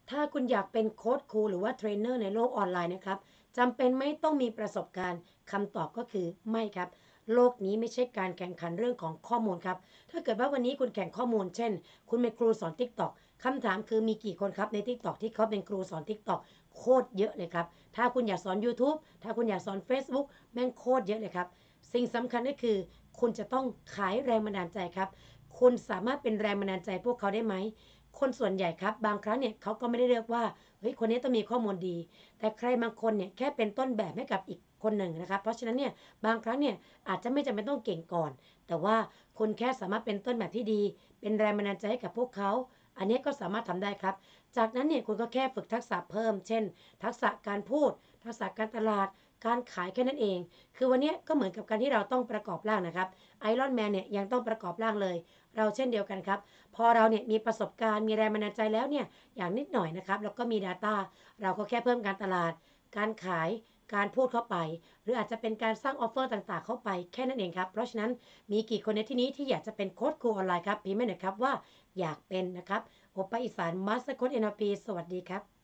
ถ้าคุณอยากเป็นโค้ชครูหรือว่าเทรนเนอร์ในโลกออนไลน์นะครับจำเป็นไม่ต้องมีประสบการณ์คำตอบก็คือไม่ครับโลกนี้ไม่ใช่การแข่งขันเรื่องของข้อมูลครับถ้าเกิดว่าวันนี้คุณแข่งข้อมูลเช่นคุณเป็นครูสอน TikTok คำถามคือมีกี่คนครับใน TikTok ที่เขาเป็นครูสอน TikTok โคตรเยอะเลยครับถ้าคุณอยากสอน YouTube ถ้าคุณอยากสอน Facebook แม่งโคตรเยอะเลยครับสิ่งสำคัญก็คือคุณจะต้องขายแรงบันดาลใจครับคุณสามารถเป็นแรงบันดาลใจพวกเขาได้ไหม คนส่วนใหญ่ครับบางครั้งเนี่ยเขาก็ไม่ได้เลือกว่าเฮ้ยคนนี้ต้องมีข้อมูลดีแต่ใครบางคนเนี่ยแค่เป็นต้นแบบให้กับอีกคนหนึ่งนะครับเพราะฉะนั้นเนี่ยบางครั้งเนี่ยอาจจะไม่จำเป็นต้องเก่งก่อนแต่ว่าคุณแค่สามารถเป็นต้นแบบที่ดีเป็นแรงบันดาลใจให้กับพวกเขาอันนี้ก็สามารถทำได้ครับจากนั้นเนี่ยคุณก็แค่ฝึกทักษะเพิ่มเช่นทักษะการพูดทักษะการตลาดการขายแค่นั้นเองคือวันนี้ก็เหมือนกับการที่เราต้องประกอบร่างนะครับไอรอนแมนเนี่ยยังต้องประกอบร่างเลยเราเช่นเดียวกันครับ พอเราเนี่ยมีประสบการณ์มีแรงบันดาลใจแล้วเนี่ยอย่างนิดหน่อยนะครับแล้วก็มี Data เราก็แค่เพิ่มการตลาดการขายการพูดเข้าไปหรืออาจจะเป็นการสร้างออฟเฟอร์ต่างๆเข้าไปแค่นั้นเองครับเพราะฉะนั้นมีกี่คนในที่นี้ที่อยากจะเป็นโค้ชครูออนไลน์ครับพิมพ์มาหน่อยครับว่าอยากเป็นนะครับโอปาอีสานมาสเตอร์โค้ช NLP สวัสดีครับ